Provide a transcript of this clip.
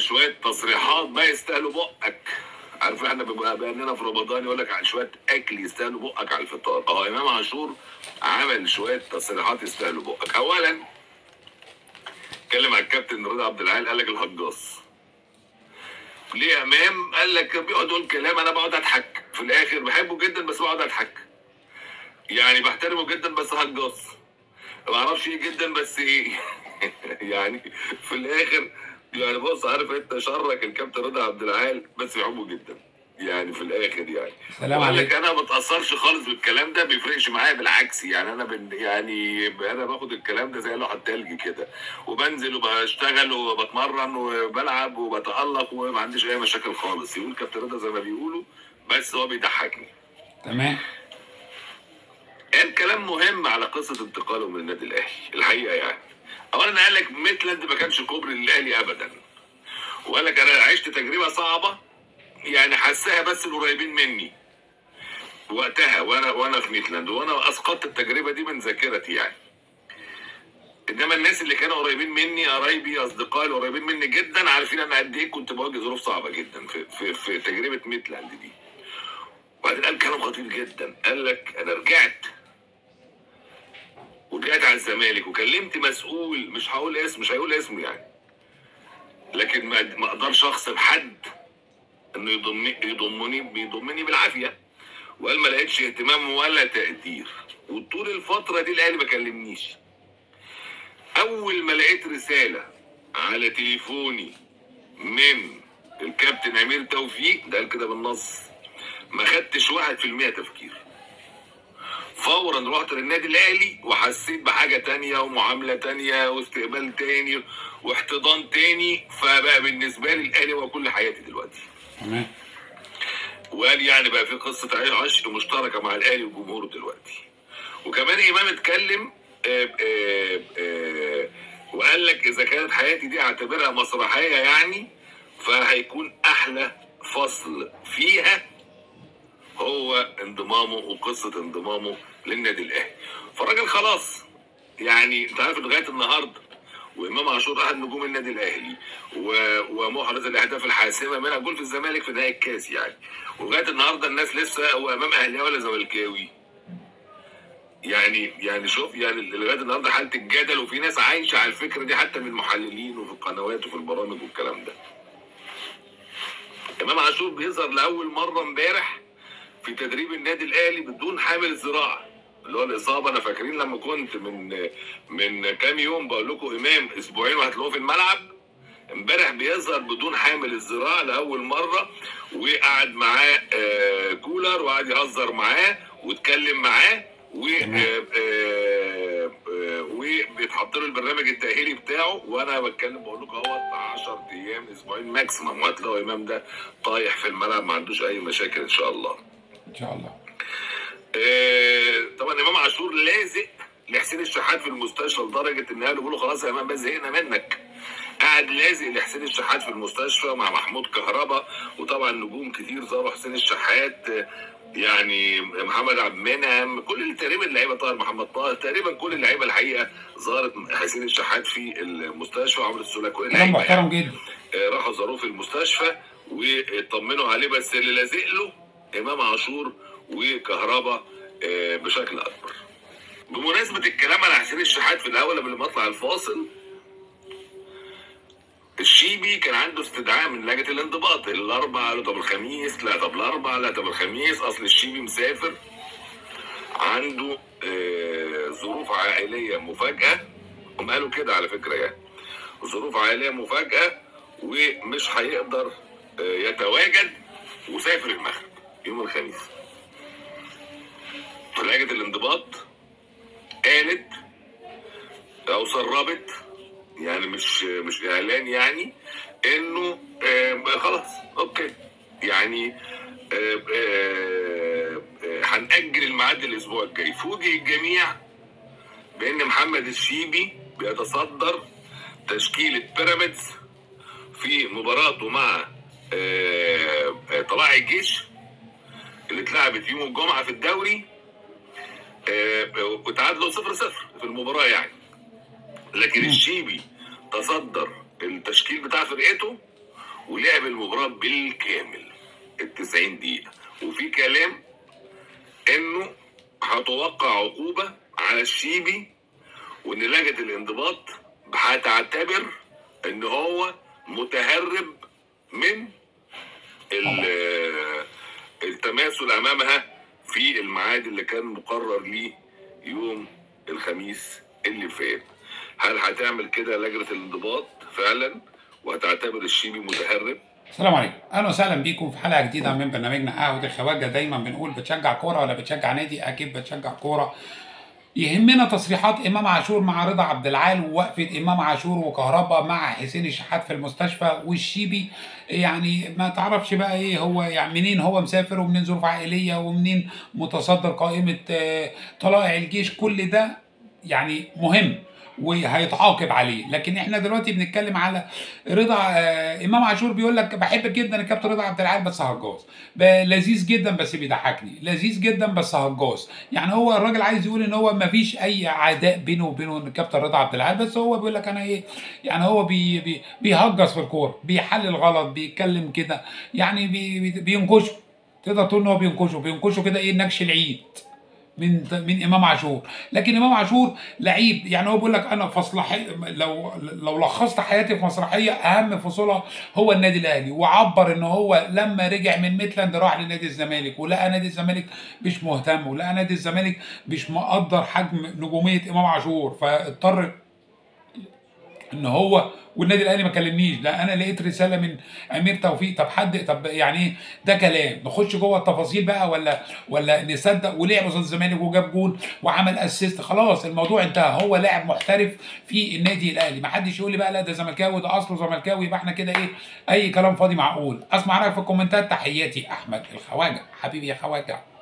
شويه تصريحات بقى يستاهلوا بقك. عارف احنا بيبقى باننا في رمضان يقول لك على شويه اكل يستاهلوا بقك على الفطار. امام عاشور عمل شويه تصريحات يستاهلوا بقك. اولا اتكلم على الكابتن رضا عبد العال، قال لك الهجاص. ليه يا امام؟ قال لك بيقعد يقول كلام انا بقعد اضحك في الاخر، بحبه جدا بس بقعد اضحك، يعني بحترمه جدا بس هجاص، ما اعرفش ايه جدا بس ايه يعني في الاخر يعني بص، عارف انت شرك الكابتن رضا عبد العال بس بيحبه جدا يعني في الاخر يعني. سلام وقال عليك. لك انا ما بتاثرش خالص بالكلام ده، بيفرقش معايا بالعكس، يعني انا يعني انا باخد الكلام ده زي لوحه تلج كده، وبنزل وبشتغل وبتمرن وبلعب وبتالق وما عنديش اي مشاكل خالص. يقول كابتن رضا زي ما بيقولوا، بس هو بيضحكني. تمام. قال كلام مهم على قصه انتقاله من النادي الاهلي الحقيقه يعني. اولا قال لك ميتلاند ما كانش كوبري للاهلي ابدا، وقال لك انا عشت تجربه صعبه يعني حساها بس القريبين مني وقتها وانا في ميتلاند، وانا اسقطت التجربه دي من ذاكرتي يعني. انما الناس اللي كانوا قريبين مني، قرايبي اصدقائي القريبين مني جدا، عارفين انا قد ايه كنت بواجه ظروف صعبه جدا في تجربه ميتلاند دي. وبعدين قال كلام خطير جدا، قال لك انا رجعت على الزمالك وكلمت مسؤول، مش هقول اسم، مش هيقول اسمه يعني، لكن ما اقدرش اغصب حد انه بيضمني بالعافيه. وقال ما لقيتش اهتمام ولا تقدير، وطول الفتره دي الاهلي ما كلمنيش. اول ما لقيت رساله على تليفوني من الكابتن امير توفيق، ده قال كده بالنص، ما خدتش 1% تفكير، فورا رحت للنادي الاهلي وحسيت بحاجه تانية ومعامله تانية واستقبال تاني واحتضان تاني، فبقى بالنسبه لي الاهلي هو كل حياتي دلوقتي. تمام. وقال يعني بقى في قصه عشق مشتركه مع الاهلي وجمهوره دلوقتي. وكمان امام اتكلم وقال لك اذا كانت حياتي دي اعتبرها مسرحيه يعني، فهيكون احلى فصل فيها هو انضمامه وقصه انضمامه للنادي الاهلي. فالراجل خلاص يعني، انت عارف لغايه النهارده وامام عاشور احد نجوم النادي الاهلي ومحرز الاهداف الحاسمه منها جول في الزمالك في نهائي الكاس يعني، ولغايه النهارده الناس لسه هو امام اهلاوي ولا زملكاوي يعني شوف يعني لغايه النهارده حاله الجدل، وفي ناس عايشه على الفكره دي حتى من المحللين وفي القنوات وفي البرامج والكلام ده. امام عاشور بيظهر لاول مره امبارح في تدريب النادي الاهلي بدون حامل الذراع اللي هو الاصابه. انا فاكرين لما كنت من كام يوم بقول لكم امام اسبوعين وهتلاقوه في الملعب، امبارح بيظهر بدون حامل الذراع لاول مره، وقعد معاه كولر وقعد يهزر معاه واتكلم معاه وبيتحط له البرنامج التاهيلي بتاعه. وانا بتكلم بقول لكم اهوت 10 ايام اسبوعين ماكسيمم وهتلاقوا امام ده طايح في الملعب ما عندوش اي مشاكل ان شاء الله. ان شاء الله. طبعا امام عاشور لازق لحسين الشحات في المستشفى لدرجه ان قالوا بيقولوا خلاص يا امام بس زهقنا منك. قاعد لازق لحسين الشحات في المستشفى مع محمود كهربا، وطبعا نجوم كتير زاروا حسين الشحات يعني محمد عبد المنعم، كل تقريبا اللعيبه، طاهر محمد طاهر، تقريبا كل اللعيبه الحقيقه زارت حسين الشحات في المستشفى، عمرو السوليه، كل كلام اللعيبه محترم يعني جدا. راحوا زاروه في المستشفى واطمنوا عليه، بس اللي لازق له امام عاشور وكهربا بشكل اكبر. بمناسبه الكلام على حسين الشحات في الاول قبل ما اطلع الفاصل، الشيبي كان عنده استدعاء من لجنه الانضباط الاربع، قالوا طب الخميس، لا طب الاربع، لا طب الخميس، اصل الشيبي مسافر عنده ظروف عائليه مفاجاه. هم قالوا كده على فكره يعني، ظروف عائليه مفاجاه ومش هيقدر يتواجد، وسافر المغرب يوم الخميس. فلجنه الانضباط قالت او سربت يعني مش اعلان يعني انه خلاص اوكي يعني هنأجل الميعاد الاسبوع الجاي. فوجئ الجميع بان محمد الشيبي بيتصدر تشكيلة بيراميدز في مباراته مع طلائع الجيش اللي اتلعبت يوم الجمعة في الدوري، وتعادلوا 0-0 في المباراة يعني. لكن الشيبي تصدر التشكيل بتاع فرقته ولعب المباراه بالكامل ال90 دقيقه، وفي كلام انه هتوقع عقوبه على الشيبي، وان لجنه الانضباط هتعتبر ان هو متهرب من التماثل امامها في الميعاد اللي كان مقرر ليه يوم الخميس اللي فات. هل هتعمل كده لجنه الانضباط فعلا وهتعتبر الشيبي متهرب؟ السلام عليكم، اهلا وسهلا بيكم في حلقه جديده من برنامجنا قهوه الخواجه. دايما بنقول بتشجع كوره ولا بتشجع نادي؟ اكيد بتشجع كوره. يهمنا تصريحات امام عاشور مع رضا عبد العال، ووقفه امام عاشور وكهربا مع حسين الشحات في المستشفى، والشيبي يعني ما تعرفش بقى ايه هو، يعني منين هو مسافر ومنين ظروف عائليه ومنين متصدر قائمه طلائع الجيش. كل ده يعني مهم وهيتعاقب عليه. لكن احنا دلوقتي بنتكلم على رضا. امام عاشور بيقول لك بحب جدا الكابتن رضا عبد العال بس هجاص، لذيذ جدا بس بيضحكني، لذيذ جدا بس هجاص. يعني هو الراجل عايز يقول ان هو ما فيش اي عداء بينه وبينه الكابتن رضا عبد العال، بس هو بيقول لك انا ايه، يعني هو بيهجص في الكوره، بيحلل غلط، بيتكلم كده، يعني بينكشه. تقدر تقول ان هو بينكشه كده، ايه، نكش العيد من امام عاشور. لكن امام عاشور لعيب، يعني هو بيقول لك انا لو لخصت حياتي في مسرحيه اهم فصولها هو النادي الاهلي، وعبر ان هو لما رجع من ميتلاند راح لنادي الزمالك، ولقى نادي الزمالك مش مهتم، ولقى نادي الزمالك مش مقدر حجم نجوميه امام عاشور، فاضطر ان هو والنادي الاهلي ما كلمنيش. ده انا لقيت رساله من امير توفيق. طب يعني ايه ده؟ كلام نخش جوه التفاصيل بقى ولا نصدق؟ ولعب قصاد الزمالك وجاب جول وعمل اسيست، خلاص الموضوع انتهى. هو لاعب محترف في النادي الاهلي. ما حدش يقول لي بقى لا ده زملكاوي، ده اصله زملكاوي، يبقى احنا كده ايه، اي كلام فاضي معقول. اسمع رايك في الكومنتات. تحياتي احمد الخواجه، حبيبي يا خواجه.